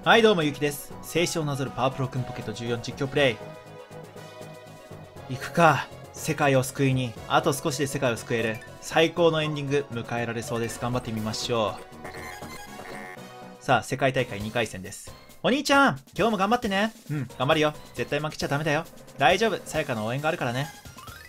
はいどうもゆうきです。聖書をなぞるパワープロくんポケット14実況プレイ。行くか。世界を救いに、あと少しで世界を救える最高のエンディング迎えられそうです。頑張ってみましょう。さあ、世界大会2回戦です。お兄ちゃん今日も頑張ってね。頑張るよ。絶対負けちゃダメだよ。大丈夫。さやかの応援があるからね。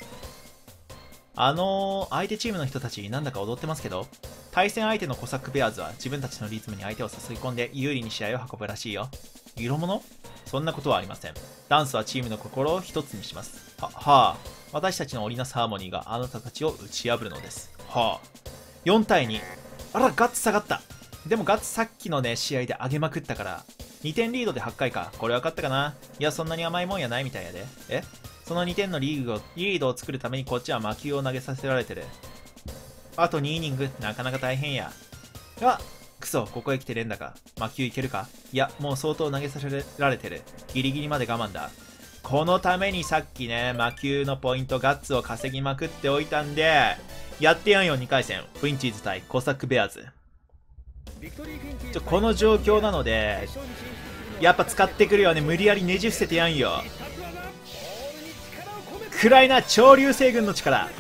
相手チームの人たちなんだか踊ってますけど、対戦相手のコサックベアーズは自分たちのリズムに相手を誘い込んで有利に試合を運ぶらしいよ。色物？そんなことはありません。ダンスはチームの心を一つにします。私たちの織りなすハーモニーがあなたたちを打ち破るのです。4対2。あら、ガッツ下がった。でもガッツさっきのね、試合で上げまくったから、2点リードで8回か。これ分かったかな？いや、そんなに甘いもんやないみたいやで。その2点のリードを作るためにこっちは魔球を投げさせられてる。あと2イニング、なかなか大変や。くそ、ここへ来て連打か。魔球いけるか？いや、もう相当投げさせられてる。ギリギリまで我慢だ。このためにさっきね、魔球のポイントガッツを稼ぎまくっておいたんで、やってやんよ2回戦。フィンチーズ対コサックベアーズ。この状況なので、やっぱ使ってくるよね。無理やりねじ伏せてやんよ。暗いな、超流星群の力。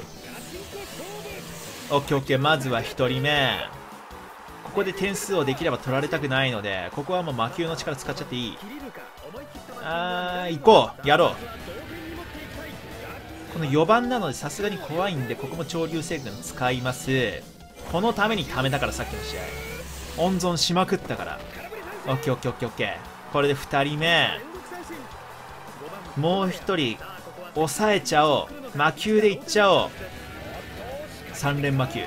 オッケーオッケー。まずは1人目。ここで点数をできれば取られたくないので、ここはもう魔球の力使っちゃっていい。行こう。やろう。この4番なのでさすがに怖いんで、ここも超流星群使います。このために貯めたから、さっきの試合温存しまくったから。オッケーオッケーオッケーオッケー。これで2人目。もう1人抑えちゃおう。魔球でいっちゃおう。3連魔球。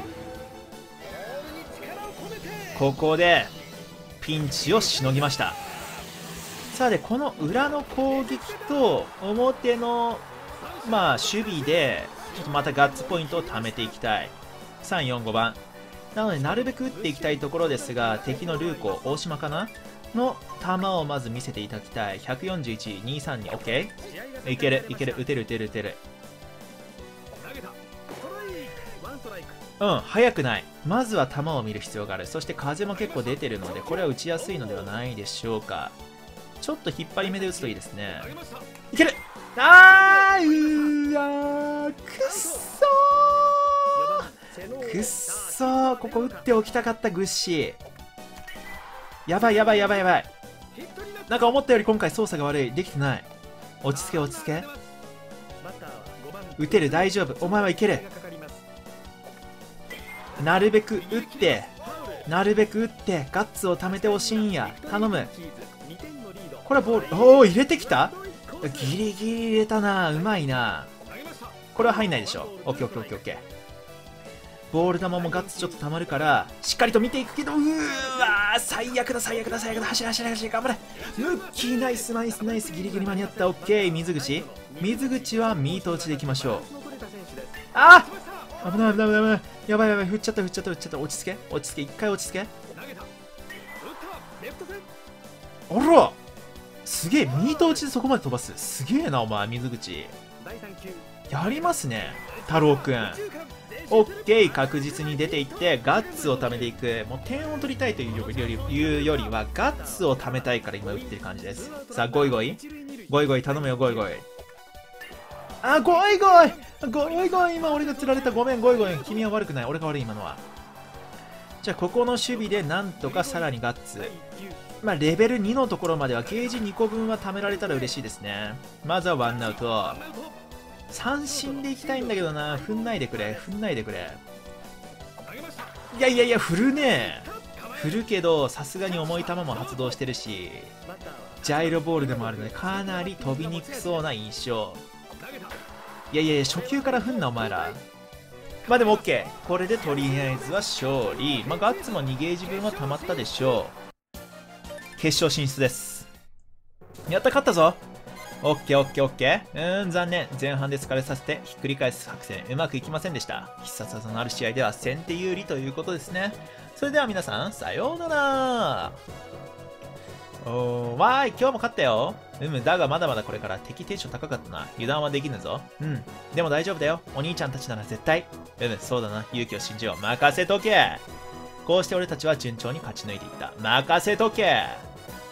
ここでピンチをしのぎました。さあで、この裏の攻撃と表の守備でちょっとまたガッツポイントを貯めていきたい。3、4、5番なので、なるべく打っていきたいところですが、敵のルーコ大島かなの球をまず見せていただきたい。141、23に OK。 いけるいける。打てる打てる打てる。早くない。まずは球を見る必要がある。そして風も結構出てるので、これは打ちやすいのではないでしょうか。ちょっと引っ張り目で打つといいですね。いける。くっそーくっそー。ここ打っておきたかった。グッシーやばいやばいやばいやばい。なんか思ったより今回操作が悪い。できてない。落ち着け落ち着け。打てる。大丈夫。お前はいける。なるべく打ってガッツを貯めてほしいんや。頼む。これはボール。入れてきた。ギリギリ入れたな。うまいな。これは入んないでしょ。オッケーオッケーオッケーオッケー。ボール球もガッツちょっと溜まるからしっかりと見ていくけど、最悪だ最悪だ最悪だ。走れ走れ走れ。頑張れ。ムッキーナイスナイスナイス。ギリギリ間に合った。オッケー。水口はミート打ちでいきましょう。危ない危ない危ない。やばいやばい。振っちゃった振っちゃった振っちゃった。落ち着け落ち着け。一回落ち着け。あらすげえ。ミート打ちでそこまで飛ばす。すげえなお前。水口やりますね太郎くん。オッケー。確実に出ていってガッツを貯めていく。もう点を取りたいというよりはガッツを貯めたいから今打ってる感じです。さあゴイゴイゴイゴイ頼むよ。ゴイゴイ。ゴイゴイゴイゴイ。今俺が釣られた。ごめんゴイゴイ。君は悪くない。俺が悪い今のは。じゃあここの守備でなんとかさらにガッツ。レベル2のところまではゲージ2個分は貯められたら嬉しいですね。まずはワンアウト。三振でいきたいんだけどな。踏んないでくれ踏んないでくれ。いやいやいや振るね。振るけどさすがに重い球も発動してるし、ジャイロボールでもあるのでかなり飛びにくそうな印象。いやいやいや、初球から振んなお前ら。でも OK。 これでとりあえずは勝利。ガッツも2ゲージ分は溜まったでしょう。決勝進出です。やった。勝ったぞ。オッケーオッケーオッケー。残念。前半で疲れさせてひっくり返す作戦うまくいきませんでした。必殺技のある試合では先手有利ということですね。それでは皆さんさようなら。わーい。今日も勝ったよ。だがまだまだこれから。敵テンション高かったな。油断はできぬぞ。でも大丈夫だよ。お兄ちゃんたちなら絶対。そうだな。勇気を信じよう。任せとけ。こうして俺たちは順調に勝ち抜いていった。任せとけ。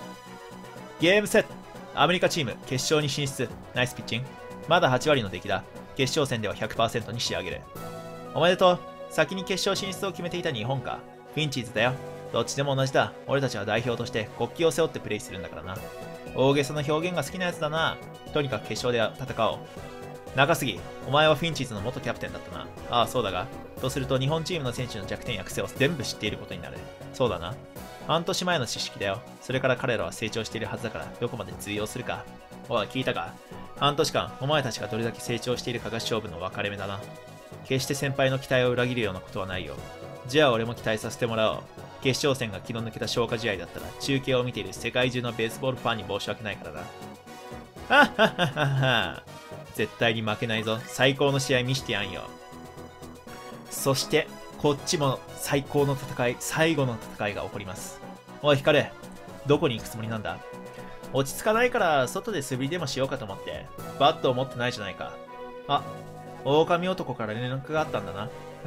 ゲームセット。アメリカチーム、決勝に進出。ナイスピッチング。まだ8割の出来だ。決勝戦では 100% に仕上げる。おめでとう。先に決勝進出を決めていた日本か。フィンチーズだよ。どっちでも同じだ。俺たちは代表として国旗を背負ってプレイするんだからな。大げさな表現が好きなやつだな。とにかく決勝で戦おう。中杉、お前はフィンチーズの元キャプテンだったな。ああ、そうだが。とすると日本チームの選手の弱点や癖を全部知っていることになる。そうだな。半年前の知識だよ。それから彼らは成長しているはずだから、どこまで通用するか。おい、聞いたか。半年間、お前たちがどれだけ成長しているかが勝負の分かれ目だな。決して先輩の期待を裏切るようなことはないよ。じゃあ俺も期待させてもらおう。決勝戦が気の抜けた消化試合だったら、中継を見ている世界中のベースボールファンに申し訳ないからな。はっはっはっはっは。絶対に負けないぞ。最高の試合見してやんよ。そして、こっちも最高の戦い、最後の戦いが起こります。おい、ヒカル、どこに行くつもりなんだ？落ち着かないから、外で素振りでもしようかと思って、バットを持ってないじゃないか。あ、狼男から連絡があったんだな。うん。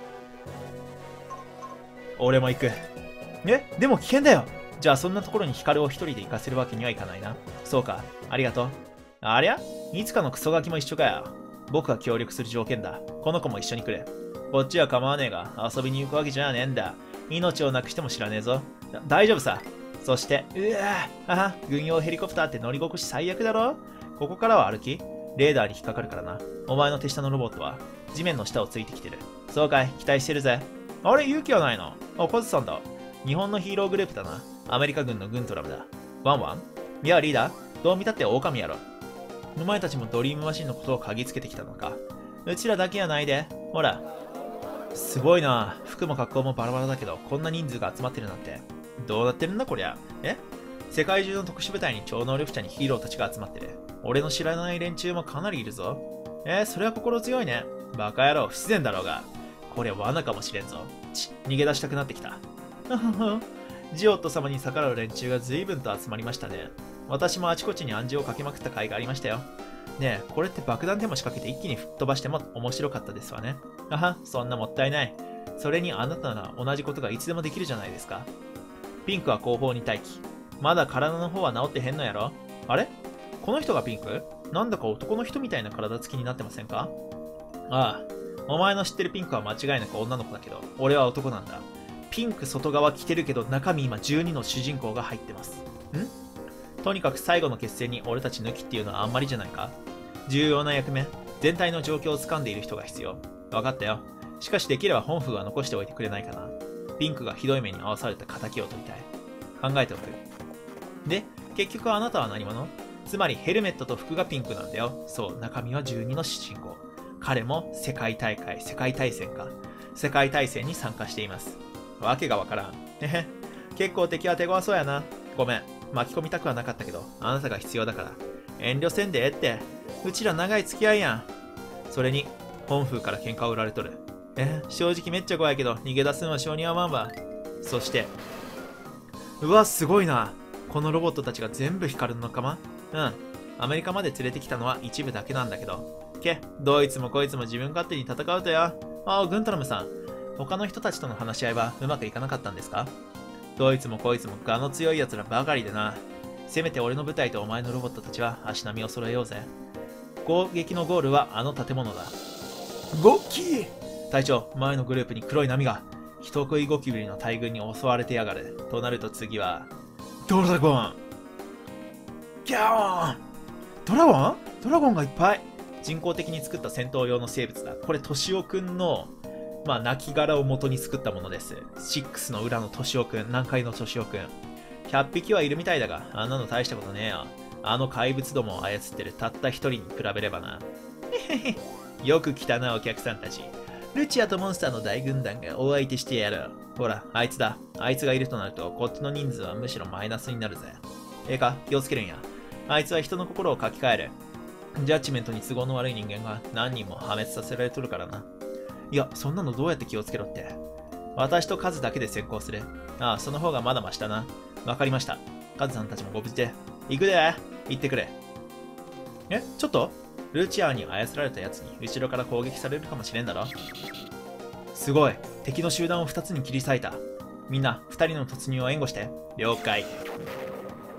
俺も行く。でも危険だよ。じゃあそんなところにヒカルを一人で行かせるわけにはいかないな。そうか、ありがとう。ありゃ？いつかのクソガキも一緒かよ。僕が協力する条件だ。この子も一緒に来る。こっちは構わねえが、遊びに行くわけじゃねえんだ。命をなくしても知らねえぞ。大丈夫さ。そして、軍用ヘリコプターって乗り心地最悪だろ？ここからは歩き？レーダーに引っかかるからな。お前の手下のロボットは、地面の下をついてきてる。そうかい、期待してるぜ。あれ、勇気はないの？コズさんだ。日本のヒーローグループだな。アメリカ軍の軍トラムだ。ワンワン？いや、リーダー、どう見たって狼やろ。お前たちもドリームマシンのことを嗅ぎつけてきたのか。うちらだけやないで。ほら。すごいな。服も格好もバラバラだけど、こんな人数が集まってるなんて。どうなってるんだこりゃ。世界中の特殊部隊に超能力者にヒーローたちが集まってる。俺の知らない連中もかなりいるぞ。それは心強いね。バカ野郎、不自然だろうが。これは罠かもしれんぞ。逃げ出したくなってきた。ジオット様に逆らう連中が随分と集まりましたね。私もあちこちに暗示をかけまくった甲斐がありましたよ。ねえ、これって爆弾でも仕掛けて一気に吹っ飛ばしても面白かったですわね。そんなもったいない。それにあなたなら同じことがいつでもできるじゃないですか。ピンクは後方に待機。まだ体の方は治ってへんのやろ？あれ？この人がピンク？なんだか男の人みたいな体つきになってませんか？ああ、お前の知ってるピンクは間違いなく女の子だけど、俺は男なんだ。ピンク外側着てるけど中身今12の主人公が入ってます。とにかく最後の決戦に俺たち抜きっていうのはあんまりじゃないか？重要な役目、全体の状況を掴んでいる人が必要。分かったよ。しかしできれば本風は残しておいてくれないかな。ピンクがひどい目に遭わされた仇を取りたい。考えておく。で、結局あなたは何者？つまりヘルメットと服がピンクなんだよ。そう、中身は12の主人公。彼も世界大会、世界大戦に参加しています。わけがわからん。結構敵は手強そうやな。ごめん。巻き込みたくはなかったけど、あなたが必要だから。遠慮せんでえって。うちら長い付き合いやん。それに、本風から喧嘩を売られとる。正直めっちゃ怖いけど、逃げ出すのは性に合わんわ。そして、うわ、すごいな。このロボットたちが全部光るの仲間？アメリカまで連れてきたのは一部だけなんだけど。どいつもこいつも自分勝手に戦うとよ。グントラムさん。他の人たちとの話し合いはうまくいかなかったんですか？どいつもこいつも我の強い奴らばかりでな。せめて俺の部隊とお前のロボットたちは足並みを揃えようぜ。攻撃のゴールはあの建物だ。ゴッキー！隊長、前のグループに黒い波が。人食いゴキブリの大群に襲われてやがる。となると次は、ドラゴン！ギャーン！ドラゴンがいっぱい。人工的に作った戦闘用の生物だ。これ、トシオくんの、亡骸を元に作ったものです。6の裏のトシオくん、南海のトシオくん。100匹はいるみたいだが、あんなの大したことねえよ。あの怪物どもを操ってるたった一人に比べればな。よく来たな、お客さんたち。ルチアとモンスターの大軍団がお相手してやる。ほら、あいつだ。あいつがいるとなると、こっちの人数はむしろマイナスになるぜ。気をつけるんや。あいつは人の心を書き換える。ジャッジメントに都合の悪い人間が何人も破滅させられとるからな。いや、そんなのどうやって気をつけろって。私とカズだけで先行する。その方がまだマシだな。わかりました。カズさんたちもご無事で。行くで。行ってくれ。ちょっとルチアーに操られた奴に後ろから攻撃されるかもしれんだろ。すごい。敵の集団を2つに切り裂いた。みんな、2人の突入を援護して。了解。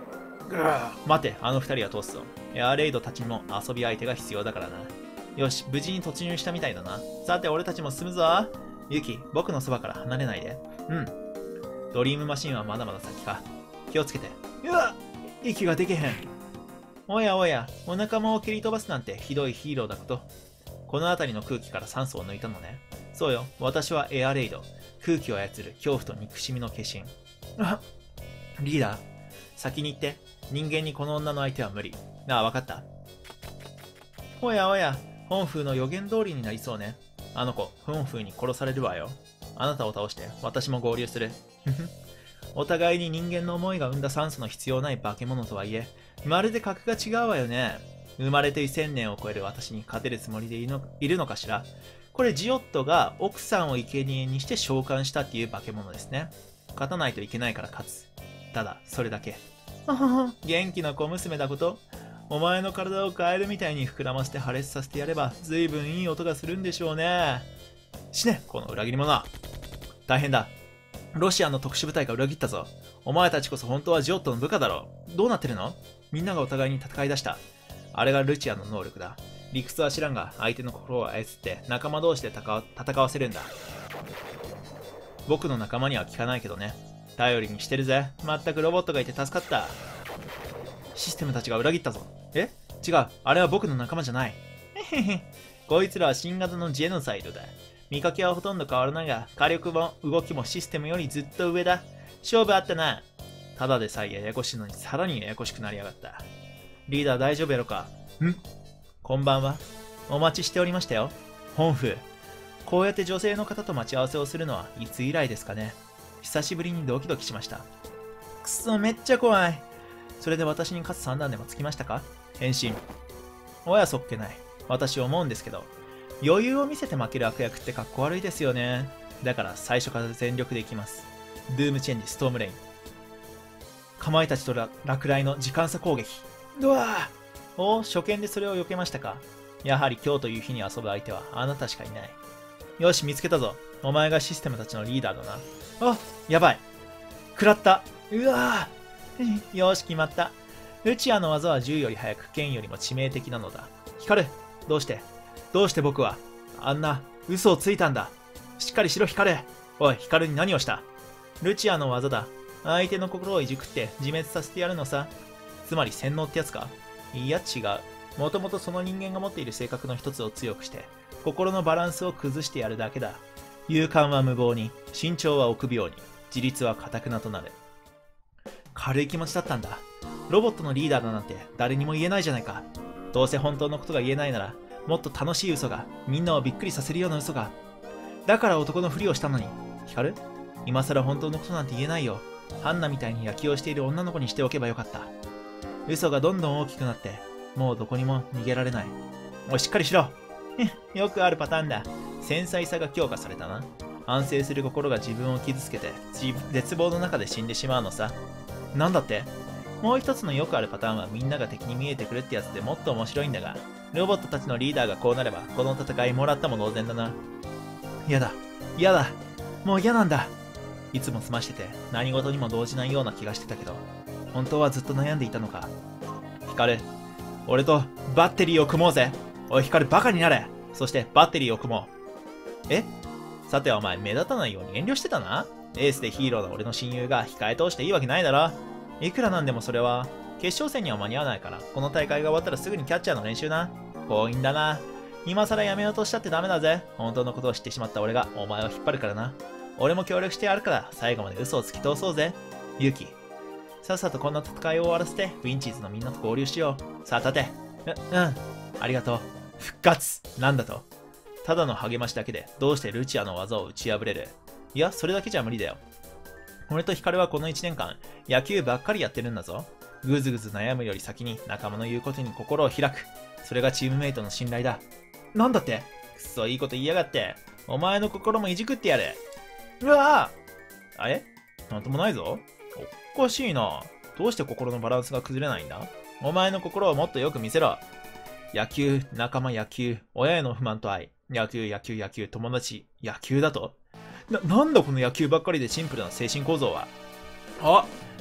待て、あの二人は通すぞ。エアレイドたちにも遊び相手が必要だからな。よし、無事に突入したみたいだな。さて、俺たちも進むぞ。ユキ、僕のそばから離れないで。うん。ドリームマシンはまだまだ先か。気をつけて。うわっ、息ができへん。おやおや、お仲間を蹴り飛ばすなんてひどいヒーローだこと。この辺りの空気から酸素を抜いたのね。そうよ、私はエアレイド。空気を操る恐怖と憎しみの化身。あ、リーダー、先に行って。人間にこの女の相手は無理。ああ、わかった。おやおや、本風の予言通りになりそうね。あの子、本風に殺されるわよ。あなたを倒して、私も合流する。お互いに人間の思いが生んだ酸素の必要ない化け物とはいえ、まるで格が違うわよね。生まれて1000年を超える私に勝てるつもりでいるのかしら。これジオットが奥さんを生贄にして召喚したっていう化け物ですね。勝たないといけないから勝つ。ただ、それだけ。元気な小娘だこと。お前の体をカエルみたいに膨らませて破裂させてやれば、ずいぶんいい音がするんでしょうね。死ね、この裏切り者。大変だ。ロシアの特殊部隊が裏切ったぞ。お前たちこそ本当はジオットの部下だろ。どうなってるの？みんながお互いに戦い出した。あれがルチアの能力だ。理屈は知らんが、相手の心を操って仲間同士で戦わせるんだ。僕の仲間には効かないけどね。頼りにしてるぜ。まったくロボットがいて助かった。システムたちが裏切ったぞ。え？違う。あれは僕の仲間じゃない。へへへ。こいつらは新型のジェノサイドだ。見かけはほとんど変わらないが、火力も動きもシステムよりずっと上だ。勝負あったな。ただでさえややこしいのにさらにややこしくなりやがった。リーダー大丈夫やろか？こんばんは。お待ちしておりましたよ。本風。こうやって女性の方と待ち合わせをするのはいつ以来ですかね。久しぶりにドキドキしました。くそ、めっちゃ怖い。それで私に勝つ算段でもつきましたか？変身。おやそっけない。私思うんですけど、余裕を見せて負ける悪役ってかっこ悪いですよね。だから最初から全力でいきます。ドゥームチェンジストームレイン。かまいたちと落雷の時間差攻撃。うわぁ！お、初見でそれを避けましたか。やはり今日という日に遊ぶ相手はあなたしかいない。よし、見つけたぞ。お前がシステムたちのリーダーだな。あ、やばい。食らった。うわぁ。よし、決まった。ルチアの技は銃より速く、剣よりも致命的なのだ。光る。どうして僕は、あんな、嘘をついたんだ。しっかりしろ、光る。おい、光に何をした？ルチアの技だ。相手の心をいじくって自滅させてやるのさ。つまり洗脳ってやつか？いや、違う。もともとその人間が持っている性格の一つを強くして、心のバランスを崩してやるだけだ。勇敢は無謀に、慎重は臆病に、自立は堅くなとなる。軽い気持ちだったんだ。ロボットのリーダーだなんて誰にも言えないじゃないか。どうせ本当のことが言えないなら、もっと楽しい嘘が、みんなをびっくりさせるような嘘が。だから男のふりをしたのに。光る？今更本当のことなんて言えないよ。ハンナみたいに野球をしている女の子にしておけばよかった。嘘がどんどん大きくなって、もうどこにも逃げられない。おい、しっかりしろ。よくあるパターンだ。繊細さが強化されたな。安静する心が自分を傷つけて、絶望の中で死んでしまうのさ。なんだって？もう一つのよくあるパターンはみんなが敵に見えてくるってやつでもっと面白いんだが、ロボットたちのリーダーがこうなれば、この戦いもらったも同然だな。嫌だ。嫌だ。もう嫌なんだ。いつも済ましてて何事にも動じないような気がしてたけど、本当はずっと悩んでいたのか。光、俺とバッテリーを組もうぜ。おい光、バカになれ。そしてバッテリーを組もう。え？さてはお前目立たないように遠慮してたな。エースでヒーローの俺の親友が控え通していいわけないだろ。いくらなんでもそれは決勝戦には間に合わないから、この大会が終わったらすぐにキャッチャーの練習な。強引だな。今更やめようとしたってダメだぜ。本当のことを知ってしまった俺がお前を引っ張るからな。俺も協力してやるから最後まで嘘を突き通そうぜ。ユキ、さっさとこんな戦いを終わらせてウィンチーズのみんなと合流しよう。さあ立て。ありがとう。復活なんだと。ただの励ましだけでどうしてルチアの技を打ち破れる？いや、それだけじゃ無理だよ。俺とヒカルはこの1年間野球ばっかりやってるんだぞ。ぐずぐず悩むより先に仲間の言うことに心を開く。それがチームメイトの信頼だ。なんだって？くそいいこと言いやがって。お前の心もいじくってやる。うわぁ！あれ？なんともないぞ。おかしいな。どうして心のバランスが崩れないんだ？お前の心をもっとよく見せろ。野球、仲間野球、親への不満と愛。野球、友達、野球だと？なんだこの野球ばっかりでシンプルな精神構造は。あ、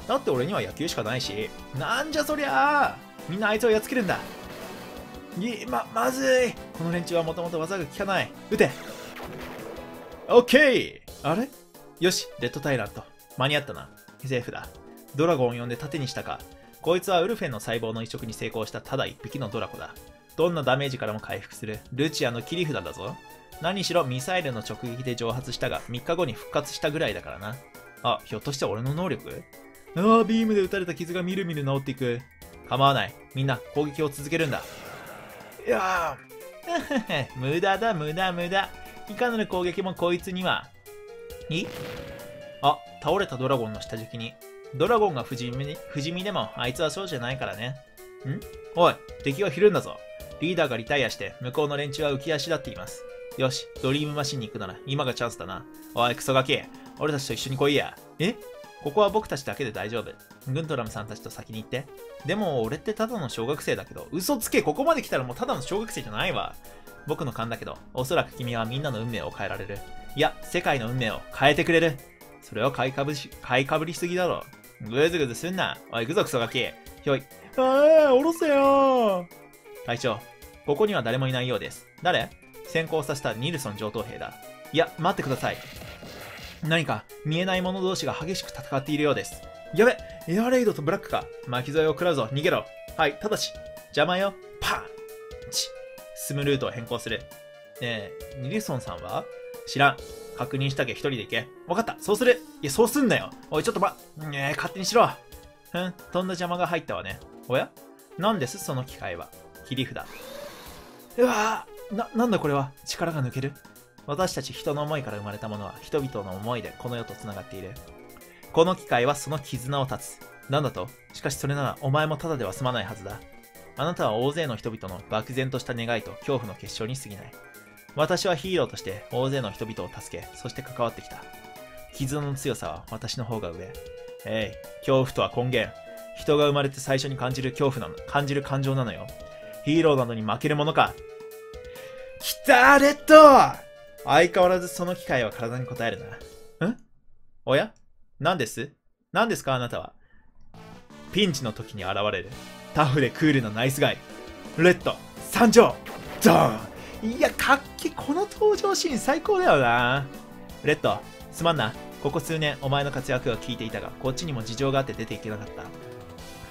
だって俺には野球しかないし。なんじゃそりゃあ。みんなあいつをやっつけるんだ。まずい。この連中はもともと技が効かない。撃て。オッケー。あれよし、レッドタイラント。間に合ったな。セーフだ。ドラゴンを呼んで盾にしたか。こいつはウルフェンの細胞の移植に成功したただ一匹のドラコだ。どんなダメージからも回復するルチアの切り札だぞ。何しろミサイルの直撃で蒸発したが3日後に復活したぐらいだからな。あ、ひょっとして俺の能力？ビームで撃たれた傷がみるみる治っていく。構わない。みんな攻撃を続けるんだ。いやー無駄だ無駄。いかなる攻撃もこいつには。倒れたドラゴンの下敷きに。ドラゴンが不死身でもあいつはそうじゃないからね。おい、敵はひるんだぞ。リーダーがリタイアして向こうの連中は浮き足立っています。よし、ドリームマシンに行くなら今がチャンスだな。おい、クソガキ。俺たちと一緒に来いや。ここは僕たちだけで大丈夫。グントラムさんたちと先に行って。でも俺ってただの小学生だけど。嘘つけ。ここまで来たらもうただの小学生じゃないわ。僕の勘だけど、おそらく君はみんなの運命を変えられる。いや、世界の運命を変えてくれる。それは買いかぶりすぎだろ。ぐずぐずすんな。おい、行くぞクソガキ。ひょい。おろせよ。隊長、ここには誰もいないようです。誰？先行させたニルソン上等兵だ。いや、待ってください。何か見えない者同士が激しく戦っているようです。やべ、エアレイドとブラックか。巻き添えを食らうぞ。逃げろ。はい、ただし、邪魔よ。パンチ。進むルートを変更する。ニルソンさんは？知らん。確認したけ一人で行け。わかった。そうする。いや、そうすんなよ。おい、ちょっと勝手にしろ。とんだ邪魔が入ったわね。おや？なんですその機械は。切り札。うわぁ、なんだこれは。力が抜ける。私たち人の思いから生まれたものは人々の思いでこの世と繋がっている。この機械はその絆を断つ。なんだと？しかしそれならお前もただでは済まないはずだ。あなたは大勢の人々の漠然とした願いと恐怖の結晶に過ぎない。私はヒーローとして大勢の人々を助け、そして関わってきた。絆の強さは私の方が上。恐怖とは根源。人が生まれて最初に感じる感情なのよ。ヒーローなのに負けるものか。きたー、レッド！相変わらずその機械は体に応えるな。おや？何ですかあなたは。ピンチの時に現れる。タフでクールなナイスガイ。レッド、参上！ドーン！いや、この登場シーン最高だよな。レッド、すまんな。ここ数年お前の活躍は聞いていたが、こっちにも事情があって出ていけなかった。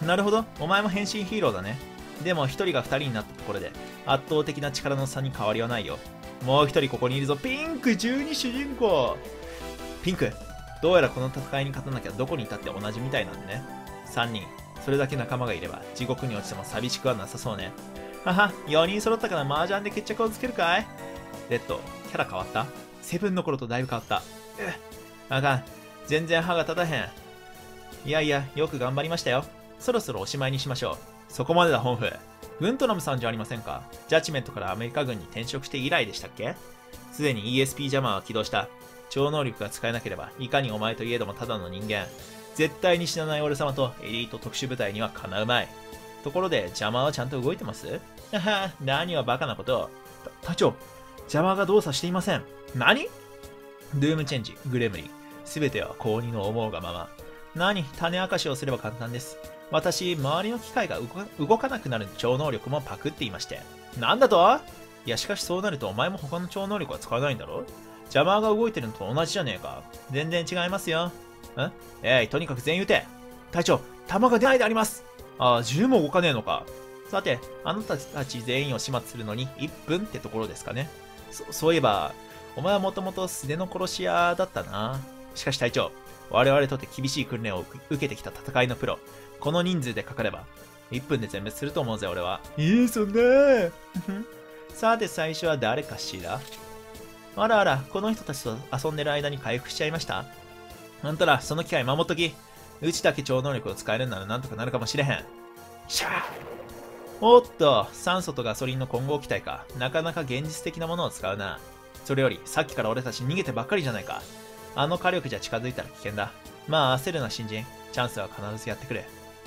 なるほど、お前も変身ヒーローだね。でも一人が二人になったところで、圧倒的な力の差に変わりはないよ。もう一人ここにいるぞ。ピンク12主人公。ピンク、どうやらこの戦いに勝たなきゃどこにいたって同じみたいなんでね。3人、それだけ仲間がいれば地獄に落ちても寂しくはなさそうね。はは、4人揃ったから麻雀で決着をつけるかい？レッド、キャラ変わった？セブンの頃とだいぶ変わった。あかん。全然歯が立たへん。いやいや、よく頑張りましたよ。そろそろおしまいにしましょう。そこまでだ、本夫。グントラムさんじゃありませんか。ジャッジメントからアメリカ軍に転職して以来でしたっけ？すでに ESP ジャマーは起動した。超能力が使えなければ、いかにお前といえどもただの人間。絶対に死なない俺様とエリート特殊部隊にはかなうまい。ところで、邪魔はちゃんと動いてます？はは、何はバカなことを。隊長、邪魔が動作していません。何？ドゥームチェンジ、グレムリン。すべては高2の思うがまま。種明かしをすれば簡単です。私、周りの機械が動かなくなる超能力もパクっていまして。なんだと？いや、しかしそうなるとお前も他の超能力は使わないんだろ？邪魔が動いてるのと同じじゃねえか。全然違いますよ。とにかく全員撃て。隊長、弾が出ないであります。銃も動かねえのか。さて、あなたたち全員を始末するのに1分ってところですかね。そういえば、お前はもともと素手の殺し屋だったな。しかし隊長、我々にとって厳しい訓練を受けてきた戦いのプロ。この人数でかかれば、1分で全滅すると思うぜ、俺は。そんなさて、最初は誰かしら？あらあら、この人たちと遊んでる間に回復しちゃいました？あんたら、その機会守っとき。うちだけ超能力を使えるならなんとかなるかもしれへん。シャー！おっと、酸素とガソリンの混合機体か。なかなか現実的なものを使うな。それより、さっきから俺たち逃げてばっかりじゃないか。あの火力じゃ近づいたら危険だ。まあ焦るな新人。チャンスは必ずやってくれ。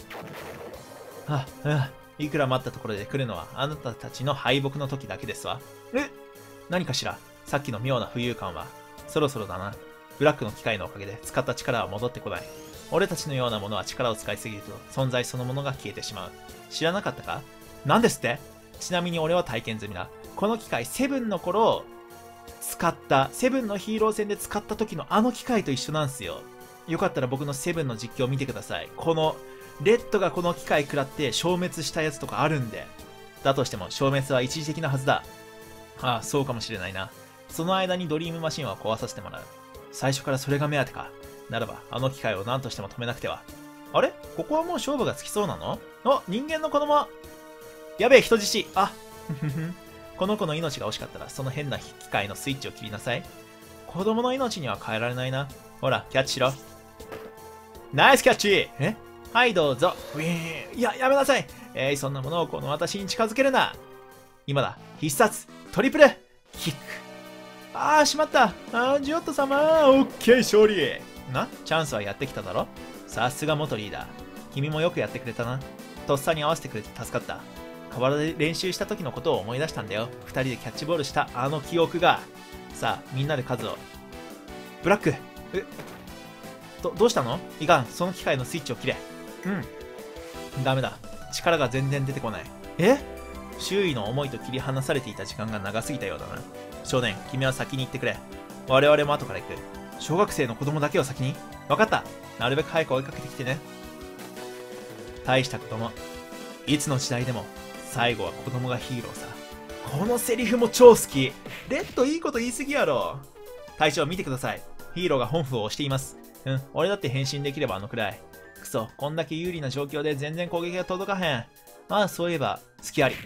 いくら待ったところで来るのはあなたたちの敗北の時だけですわ。何かしら？さっきの妙な浮遊感は。そろそろだな。ブラックの機械のおかげで使った力は戻ってこない。 俺たちのようなものは力を使いすぎると存在そのものが消えてしまう。知らなかったか？なんですって？ちなみに俺は体験済みだ。この機械、セブンの頃使った、セブンのヒーロー戦で使った時のあの機械と一緒なんすよ。よかったら僕のセブンの実況を見てください。この、レッドがこの機械食らって消滅したやつとかあるんで。だとしても消滅は一時的なはずだ。ああ、そうかもしれないな。その間にドリームマシンは壊させてもらう。最初からそれが目当てか。ならば、あの機械を何としても止めなくては。あれ？ここはもう勝負がつきそうなの？あ、人間の子供！やべえ、人質！あ、ふふふ。この子の命が惜しかったら、その変な機械のスイッチを切りなさい。子供の命には変えられないな。ほら、キャッチしろ。ナイスキャッチ！はいどうぞ。ウィーン。いや、やめなさい。そんなものをこの私に近づけるな。今だ。必殺。トリプル。キック。あー、しまった。ジオット様。オッケー、勝利。チャンスはやってきただろ。さすが元リーダー。君もよくやってくれたな。とっさに合わせてくれて助かった。河原で練習した時のことを思い出したんだよ。二人でキャッチボールしたあの記憶が。さあ、みんなで数を。ブラック。どうしたの？いかん、その機械のスイッチを切れ。ダメだ。力が全然出てこない。周囲の思いと切り離されていた時間が長すぎたようだな。少年、君は先に行ってくれ。我々も後から行く。小学生の子供だけを先に。わかった。なるべく早く追いかけてきてね。大した子供。いつの時代でも、最後は子供がヒーローさ。このセリフも超好き。レッドいいこと言いすぎやろ。隊長見てください。ヒーローが本譜を押しています。俺だって変身できればあのくらい。くそ、こんだけ有利な状況で全然攻撃が届かへん。まあそういえば、隙あり。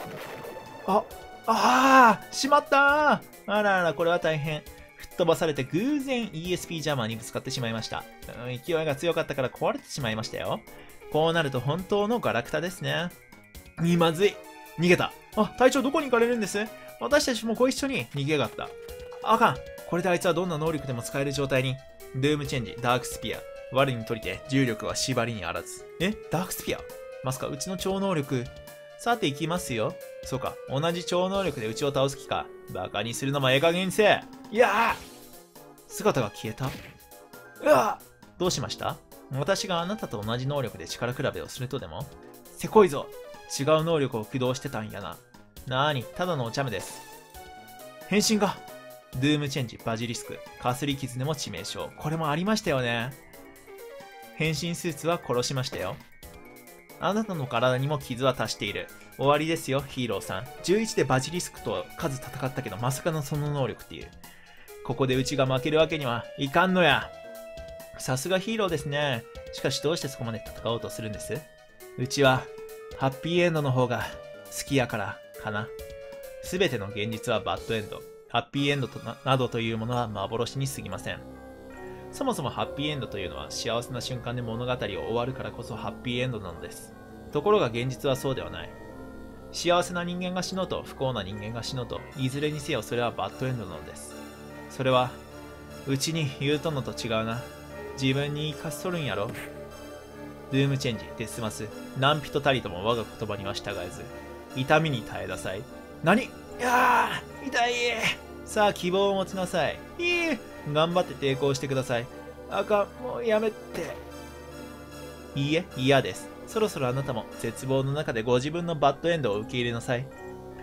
しまったー。あらあら、これは大変。吹っ飛ばされて偶然 ESP ジャマーにぶつかってしまいました。勢いが強かったから壊れてしまいましたよ。こうなると本当のガラクタですね。まずい。逃げた。隊長どこに行かれるんです？私たちもご一緒に。逃げやがった。あかん。これであいつはどんな能力でも使える状態に。ドゥームチェンジ、ダークスピア。我にとりて重力は縛りにあらず。ダークスピア？まさかうちの超能力。さて行きますよ。そうか、同じ超能力でうちを倒す気か。バカにするのもええ加減にせえ。いやー！姿が消えた。どうしました？私があなたと同じ能力で力比べをするとでも？せこいぞ。違う能力を駆動してたんやな。なーに、ただのお茶目です。変身が。ドゥームチェンジ、バジリスク、かすり傷でも致命傷。これもありましたよね。変身スーツは殺しましたよ。あなたの体にも傷は足している。終わりですよ、ヒーローさん。11でバジリスクと数戦ったけど、まさかのその能力っていう。ここでうちが負けるわけにはいかんのや。さすがヒーローですね。しかしどうしてそこまで戦おうとするんです？うちは、ハッピーエンドの方が好きやからかな。すべての現実はバッドエンド。ハッピーエンドなどというものは幻に過ぎません。そもそもハッピーエンドというのは幸せな瞬間で物語を終わるからこそハッピーエンドなのです。ところが現実はそうではない。幸せな人間が死のうと不幸な人間が死のうと、いずれにせよそれはバッドエンドなのです。それは、うちに言うとのと違うな。自分に言いかすとるんやろ。ドゥームチェンジ、デスマス。何人たりとも我が言葉には従えず、痛みに耐えなさい。何？痛い。さあ希望を持ちなさい。頑張って抵抗してください。あかん、もうやめて。いいえ、嫌です。そろそろあなたも絶望の中でご自分のバッドエンドを受け入れなさい。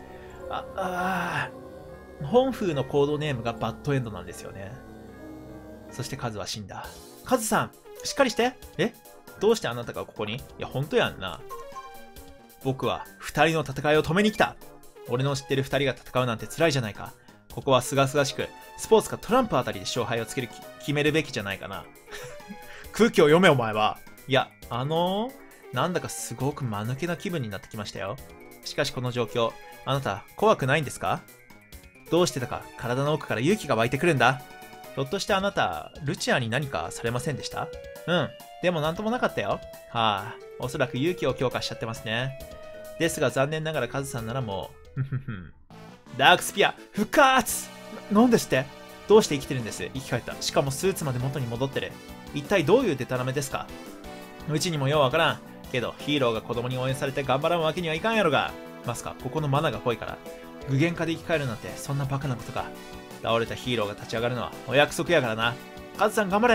本風のコードネームがバッドエンドなんですよね。そしてカズは死んだ。カズさん、しっかりして。どうしてあなたがここに？いや、ほんとやんな。僕は二人の戦いを止めに来た。俺の知ってる二人が戦うなんて辛いじゃないか。ここはすがすがしく、スポーツかトランプあたりで勝敗を決めるべきじゃないかな。空気を読めお前は。いや、なんだかすごく間抜けな気分になってきましたよ。しかしこの状況、あなた怖くないんですか？どうしてだか体の奥から勇気が湧いてくるんだ。ひょっとしてあなた、ルチアに何かされませんでした？でもなんともなかったよ。おそらく勇気を強化しちゃってますね。ですが残念ながらカズさんならもう、ダークスピア、復活！なんですって？どうして生きてるんです？生き返った。しかもスーツまで元に戻ってる。一体どういうデタラメですか？うちにもようわからん。けど、ヒーローが子供に応援されて頑張らんわけにはいかんやろが。まさか、ここのマナが濃いから。具現化で生き返るなんて、そんなバカなことか。倒れたヒーローが立ち上がるのはお約束やからな。カズさん頑張れ！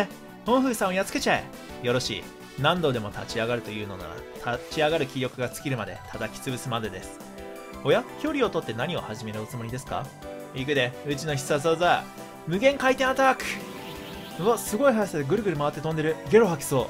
本風さんをやっつけちゃえ。よろしい。何度でも立ち上がるというのなら、立ち上がる気力が尽きるまで叩き潰すまでです。おや、距離を取って何を始めるおつもりですか？行くで、うちの必殺技、無限回転アタック。うわ、すごい速さでぐるぐる回って飛んでる。ゲロ吐きそう。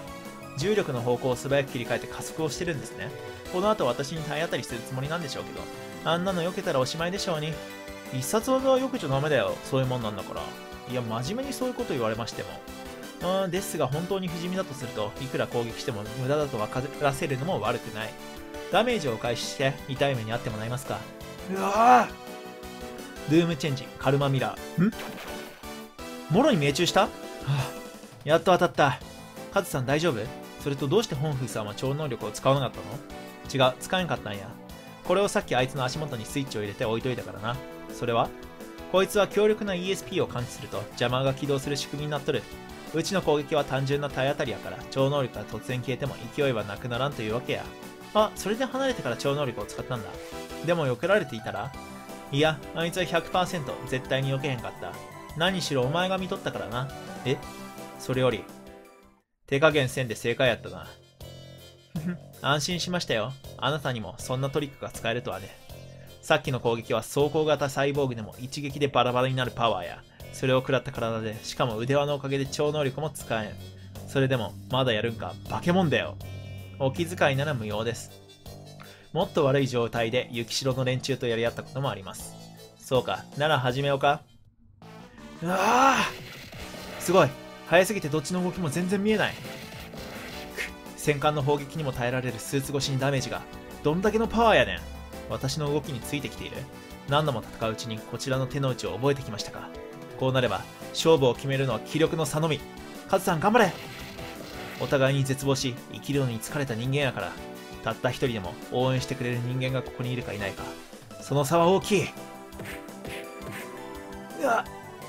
重力の方向を素早く切り替えて加速をしてるんですね。この後私に体当たりするつもりなんでしょうけど、あんなの避けたらおしまいでしょうに。必殺技は避けちゃダメだよ。そういうもんなんだから。いや、真面目にそういうこと言われましても。ですが本当に不死身だとすると、いくら攻撃しても無駄だと分からせるのも悪くない。ダメージをお返しして痛い目に遭ってもらえますか。うわぁ、ドゥームチェンジ、カルマミラー。もろに命中した？はあ、やっと当たった。カズさん大丈夫？それとどうして本風さんは超能力を使わなかったの？違う、使えんかったんや。これをさっきあいつの足元にスイッチを入れて置いといたからな。それは？こいつは強力な ESP を感知すると邪魔が起動する仕組みになっとる。うちの攻撃は単純な体当たりやから、超能力が突然消えても勢いはなくならんというわけや。あ、それで離れてから超能力を使ったんだ。でも避けられていたら？いや、あいつは 100% 絶対に避けへんかった。何しろお前が見とったからな。え？それより、手加減せんで正解やったな。安心しましたよ。あなたにもそんなトリックが使えるとはね。さっきの攻撃は装甲型サイボーグでも一撃でバラバラになるパワーや、それを食らった体で、しかも腕輪のおかげで超能力も使えん。それでも、まだやるんか、化け物だよ。お気遣いなら無用です。もっと悪い状態で雪城の連中とやり合ったこともあります。そうか、なら始めようか。うわぁ、すごい。速すぎてどっちの動きも全然見えない。戦艦の砲撃にも耐えられるスーツ越しにダメージが。どんだけのパワーやねん。私の動きについてきている。何度も戦ううちにこちらの手の内を覚えてきましたか。こうなれば、勝負を決めるのは気力の差のみ。カズさん頑張れ。お互いに絶望し、生きるのに疲れた人間やから、たった一人でも応援してくれる人間がここにいるかいないか。その差は大きい。うわ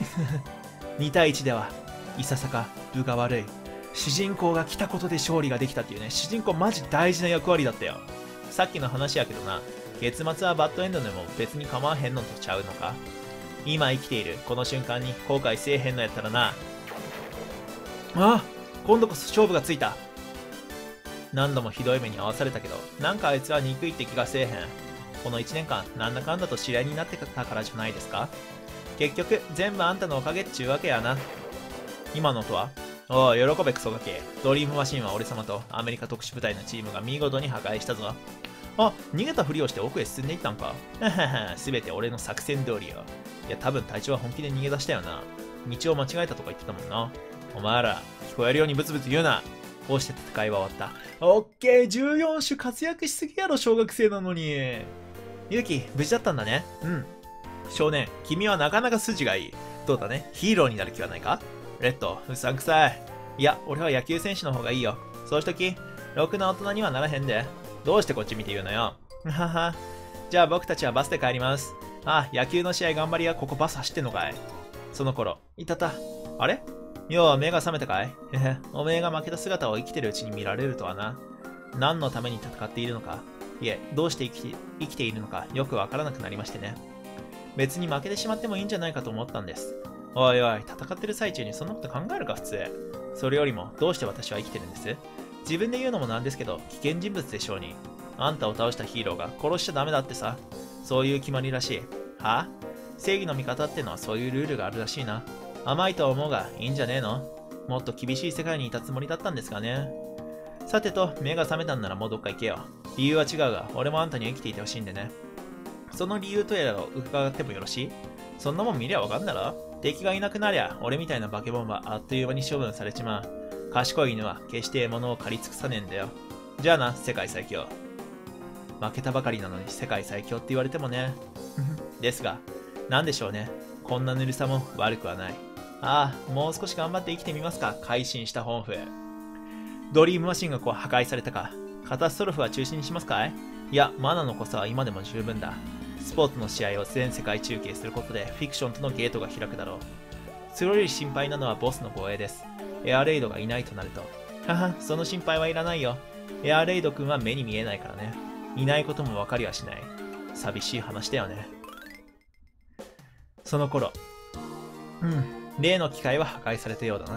2対1では、いささか分が悪い。主人公が来たことで勝利ができたっていうね、主人公マジ大事な役割だったよ。さっきの話やけどな、結末はバッドエンドでも別に構わへんのとちゃうのか。今生きているこの瞬間に後悔せえへんのやったらな。あ、今度こそ勝負がついた。何度もひどい目に遭わされたけど、なんかあいつは憎いって気がせえへん。この1年間、なんだかんだと知り合いになってたからじゃないですか。結局、全部あんたのおかげっちゅうわけやな。今のとは？おい、喜べクソガキ。ドリームマシンは俺様とアメリカ特殊部隊のチームが見事に破壊したぞ。あ、逃げたふりをして奥へ進んでいったんか。ははは、すべて俺の作戦通りよ。いや、多分隊長は本気で逃げ出したよな。道を間違えたとか言ってたもんな。お前ら、聞こえるようにブツブツ言うな。こうして戦いは終わった。オッケー、14種活躍しすぎやろ、小学生なのに。ユキ、無事だったんだね。うん。少年、君はなかなか筋がいい。どうだね、ヒーローになる気はないか？レッド、うさんくさい。いや、俺は野球選手の方がいいよ。そうしとき。ろくな大人にはならへんで。どうしてこっち見て言うのよ。はは。じゃあ僕たちはバスで帰ります。あ、野球の試合頑張りや、ここバス走ってんのかい。その頃、いたた。あれ？よう、目が覚めたかい？へへ、おめえが負けた姿を生きてるうちに見られるとはな。何のために戦っているのか。いえ、どうして生きているのかよくわからなくなりましてね。別に負けてしまってもいいんじゃないかと思ったんです。おいおい、戦ってる最中にそんなこと考えるか普通。それよりも、どうして私は生きてるんです？自分で言うのもなんですけど、危険人物でしょうに。あんたを倒したヒーローが殺しちゃダメだってさ。そういう決まりらしい。は？正義の味方ってのはそういうルールがあるらしいな。甘いとは思うが、いいんじゃねえの？もっと厳しい世界にいたつもりだったんですがね。さてと、目が覚めたんならもうどっか行けよ。理由は違うが、俺もあんたに生きていてほしいんでね。その理由とやらを伺ってもよろしい？そんなもん見りゃわかんだろ？敵がいなくなりゃ、俺みたいな化け物はあっという間に処分されちまう。賢い犬は決して獲物を狩り尽くさねえんだよ。じゃあな、世界最強。負けたばかりなのに世界最強って言われてもね。ですが、なんでしょうね。こんなぬるさも悪くはない。ああ、もう少し頑張って生きてみますか、改心した本風。ドリームマシンが破壊されたか。カタストロフは中止にしますかい？いや、マナの濃さは今でも十分だ。スポーツの試合を全世界中継することでフィクションとのゲートが開くだろう。それより心配なのはボスの防衛です。エアレイドがいないとなると。はは、その心配はいらないよ。エアレイド君は目に見えないからね。いないことも分かりはしない。寂しい話だよね。その頃。例の機械は破壊されたようだな。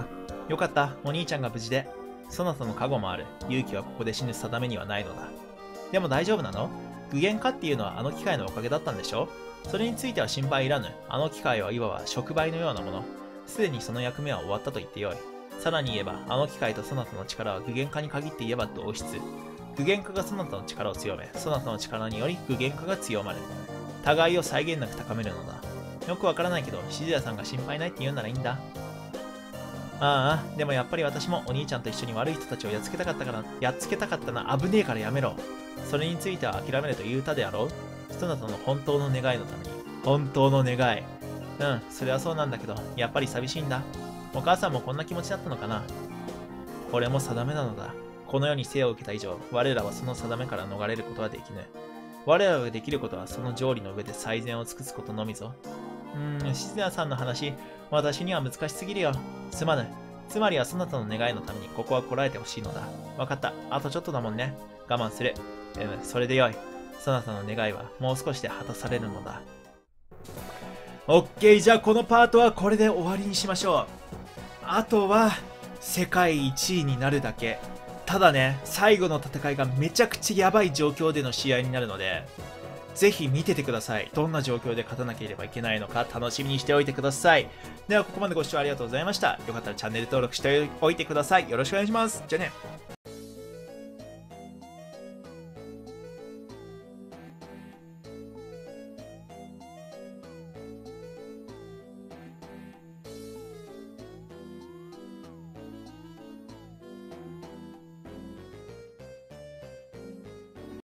よかった、お兄ちゃんが無事で。そなたの加護もある。勇気はここで死ぬ定めにはないのだ。でも大丈夫なの？具現化っていうのはあの機械のおかげだったんでしょ？それについては心配いらぬ。あの機械はいわば触媒のようなもの。すでにその役目は終わったと言ってよい。さらに言えば、あの機械とそなたの力は具現化に限って言えば同質。具現化がそなたの力を強め、そなたの力により具現化が強まる。互いを際限なく高めるのだ。よくわからないけど、静谷さんが心配ないって言うならいいんだ。ああ、でもやっぱり私もお兄ちゃんと一緒に悪い人たちをやっつけたかったな。危ねえからやめろ。それについては諦めると言うたであろう。そなたの本当の願いのために。本当の願い。うん、それはそうなんだけど、やっぱり寂しいんだ。お母さんもこんな気持ちだったのかな。これも定めなのだ。この世に生を受けた以上、我らはその定めから逃れることはできぬ。我らができることはその条理の上で最善を尽くすことのみぞ。静谷さんの話、私には難しすぎるよ。すまぬ。つまりはそなたの願いのためにここはこらえてほしいのだ。わかった。あとちょっとだもんね。我慢する。それでよい。そなたの願いはもう少しで果たされるのだ。オッケー、じゃあこのパートはこれで終わりにしましょう。あとは世界1位になるだけ。ただね、最後の戦いがめちゃくちゃやばい状況での試合になるので、ぜひ見ててください。どんな状況で勝たなければいけないのか楽しみにしておいてください。ではここまでご視聴ありがとうございました。よかったらチャンネル登録しておいてください。よろしくお願いします。じゃあね。